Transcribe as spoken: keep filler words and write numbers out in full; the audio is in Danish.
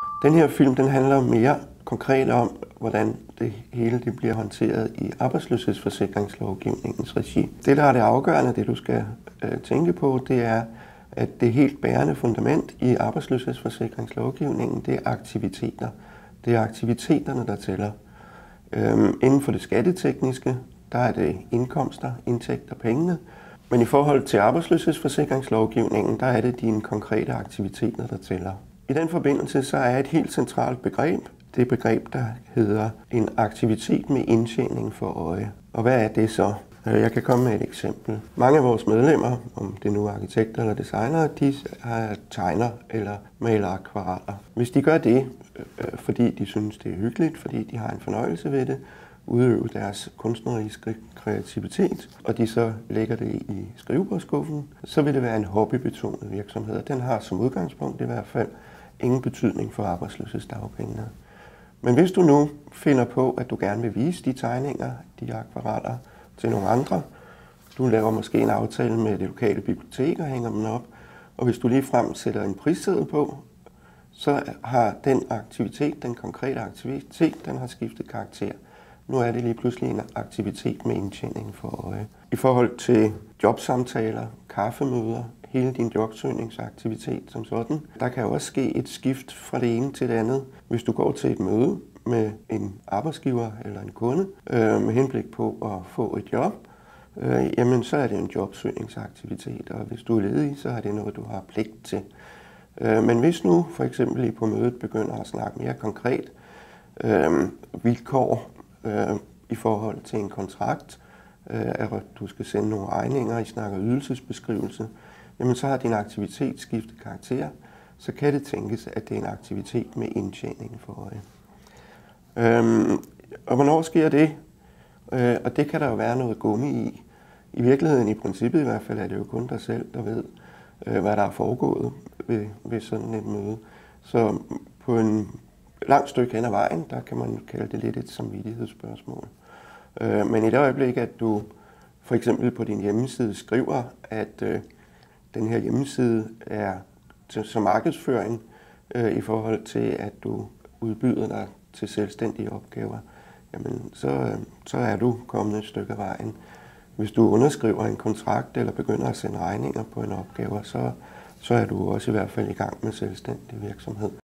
Den her film den handler mere konkret om, hvordan det hele det bliver håndteret i arbejdsløshedsforsikringslovgivningens regi. Det, der er det afgørende, det du skal øh, tænke på, det er, at det helt bærende fundament i arbejdsløshedsforsikringslovgivningen, det er aktiviteter. Det er aktiviteterne, der tæller. Øhm, inden for det skattetekniske, der er det indkomster, indtægter, pengene. Men i forhold til arbejdsløshedsforsikringslovgivningen, der er det dine konkrete aktiviteter, der tæller. I den forbindelse så er et helt centralt begreb, det begreb, der hedder en aktivitet med indtjening for øje. Og hvad er det så? Jeg kan komme med et eksempel. Mange af vores medlemmer, om det nu er arkitekter eller designere, de tegner eller maler akvareller. Hvis de gør det, fordi de synes, det er hyggeligt, fordi de har en fornøjelse ved det, udøve deres kunstneriske kreativitet, og de så lægger det i skrivebordsskuffen, så vil det være en hobbybetonet virksomhed. Den har som udgangspunkt i hvert fald ingen betydning for arbejdsløshedsdagpengene. Men hvis du nu finder på, at du gerne vil vise de tegninger, de akvareller, til nogle andre, du laver måske en aftale med det lokale bibliotek og hænger dem op, og hvis du ligefrem sætter en prisseddel på, så har den aktivitet, den konkrete aktivitet, den har skiftet karakter. Nu er det lige pludselig en aktivitet med indtjening for øje. I forhold til jobsamtaler, kaffemøder, hele din jobsøgningsaktivitet som sådan, der kan også ske et skift fra det ene til det andet. Hvis du går til et møde med en arbejdsgiver eller en kunde øh, med henblik på at få et job, øh, jamen så er det en jobsøgningsaktivitet, og hvis du er ledig, så er det noget, du har pligt til. Øh, men hvis nu for eksempel I på mødet begynder at snakke mere konkret øh, vilkår øh, i forhold til en kontrakt, øh, at du skal sende nogle regninger, I snakker ydelsesbeskrivelse, jamen så har din aktivitet skiftet karakter, så kan det tænkes, at det er en aktivitet med indtjening for øje. Øhm, og hvornår sker det? Øh, og det kan der jo være noget gummi i. I virkeligheden, i princippet i hvert fald, er det jo kun dig selv, der ved, øh, hvad der er foregået ved, ved sådan et møde. Så på en langt stykke hen ad vejen, der kan man kalde det lidt et samvittighedsspørgsmål. Øh, men i det øjeblik, at du for eksempel på din hjemmeside skriver, at øh, den her hjemmeside er til, som markedsføring øh, i forhold til, at du udbyder dig til selvstændige opgaver, jamen så, så er du kommet et stykke af vejen. Hvis du underskriver en kontrakt eller begynder at sende regninger på en opgave, så, så er du også i hvert fald i gang med selvstændig virksomhed.